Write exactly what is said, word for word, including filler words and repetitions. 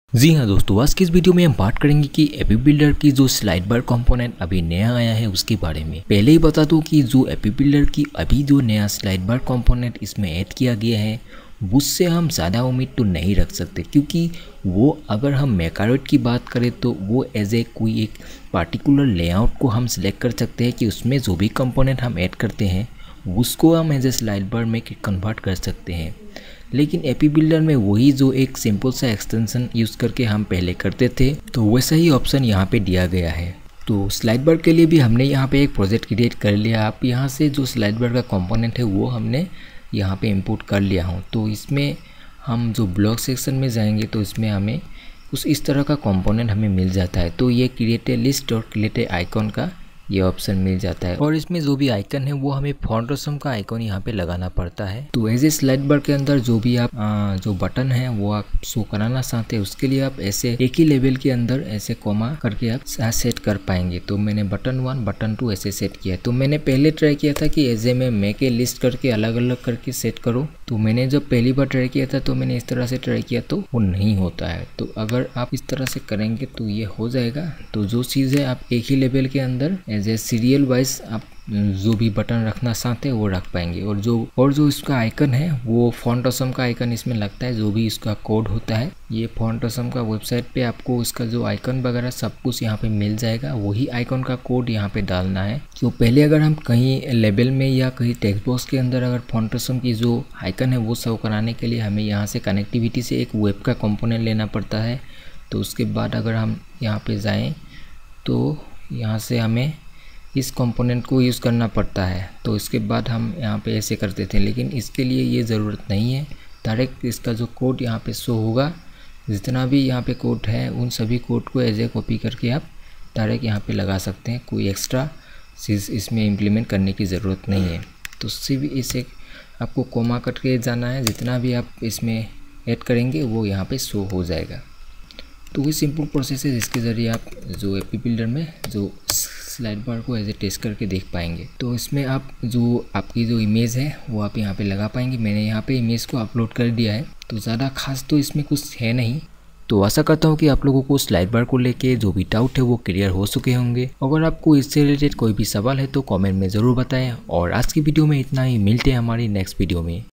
जी हाँ दोस्तों, आज की इस वीडियो में हम बात करेंगे कि एपी बिल्डर की जो स्लाइड बार कंपोनेंट अभी नया आया है उसके बारे में। पहले ही बता दूं कि जो एपी बिल्डर की अभी जो नया स्लाइड बार कंपोनेंट इसमें ऐड किया गया है उससे हम ज़्यादा उम्मीद तो नहीं रख सकते, क्योंकि वो अगर हम मैकारोट की बात करें तो वो एज ए कोई एक पार्टिकुलर लेआउट को हम सिलेक्ट कर सकते हैं कि उसमें जो भी कंपोनेंट हम ऐड करते हैं उसको हम एज ए स्लाइड बार में कन्वर्ट कर सकते हैं। लेकिन एपी बिल्डर में वही जो एक सिंपल सा एक्सटेंशन यूज़ करके हम पहले करते थे तो वैसा ही ऑप्शन यहाँ पे दिया गया है। तो स्लाइड बार के लिए भी हमने यहाँ पे एक प्रोजेक्ट क्रिएट कर लिया। आप यहाँ से जो स्लाइड बार का कंपोनेंट है वो हमने यहाँ पे इंपोर्ट कर लिया हूँ। तो इसमें हम जो ब्लॉक सेक्शन में जाएंगे तो इसमें हमें उस इस तरह का कंपोनेंट हमें मिल जाता है। तो ये क्रिएट ए लिस्ट और क्रिएट ए आइकॉन का ये ऑप्शन मिल जाता है और इसमें जो भी आइकन है वो हमें फॉन्ट ऑसम का आइकन यहाँ पे लगाना पड़ता है। तो एज ए स्लाइड बार के अंदर जो भी आप आ, जो बटन है वो आप शो कराना चाहते हैं उसके लिए आप ऐसे एक ही लेवल के अंदर ऐसे कोमा करके आप सेट कर पाएंगे। तो मैंने बटन वन बटन टू ऐसे सेट किया है। तो मैंने पहले ट्राई किया था कि एज ए में मे के लिस्ट करके अलग अलग करके सेट करूँ। तो मैंने जब पहली बार ट्राई किया था तो मैंने इस तरह से ट्राई किया तो वो नहीं होता है। तो अगर आप इस तरह से करेंगे तो ये हो जाएगा। तो जो चीज़ है आप एक ही लेवल के अंदर एज ए सीरियल वाइज आप जो भी बटन रखना चाहते हैं वो रख पाएंगे। और जो और जो इसका आइकन है वो फॉन्ट ऑसम का आइकन इसमें लगता है। जो भी इसका कोड होता है ये फॉन्ट ऑसम का वेबसाइट पे आपको इसका जो आइकन वगैरह सब कुछ यहाँ पे मिल जाएगा। वही आइकन का कोड यहाँ पे डालना है। तो पहले अगर हम कहीं लेबल में या कहीं टेक्स्ट बॉक्स के अंदर अगर फॉन्ट ऑसम की जो आइकन है वो शो कराने के लिए हमें यहाँ से कनेक्टिविटी से एक वेब का कंपोनेंट लेना पड़ता है। तो उसके बाद अगर हम यहाँ पे जाएँ तो यहाँ से हमें इस कंपोनेंट को यूज़ करना पड़ता है। तो इसके बाद हम यहाँ पे ऐसे करते थे, लेकिन इसके लिए ये ज़रूरत नहीं है। डायरेक्ट इसका जो कोड यहाँ पे शो होगा, जितना भी यहाँ पे कोड है उन सभी कोड को एज ए कॉपी करके आप डायरेक्ट यहाँ पे लगा सकते हैं। कोई एक्स्ट्रा चीज़ इसमें इम्प्लीमेंट करने की ज़रूरत नहीं है। तो सिर्फ इसे आपको कोमा करके जाना है, जितना भी आप इसमें ऐड करेंगे वो यहाँ पर शो हो जाएगा। तो ये सिंपल प्रोसेस है जिसके ज़रिए आप जो एपी बिल्डर में जो स्लाइड बार को एज ए टेस्ट करके देख पाएंगे। तो इसमें आप जो आपकी जो इमेज है वो आप यहाँ पे लगा पाएंगे। मैंने यहाँ पे इमेज को अपलोड कर दिया है। तो ज़्यादा खास तो इसमें कुछ है नहीं। तो आशा करता हूँ कि आप लोगों को स्लाइड बार को लेके जो भी डाउट है वो क्लियर हो चुके होंगे। अगर आपको इससे रिलेटेड कोई भी सवाल है तो कॉमेंट में ज़रूर बताएं। और आज की वीडियो में इतना ही, मिलते हैं हमारी नेक्स्ट वीडियो में।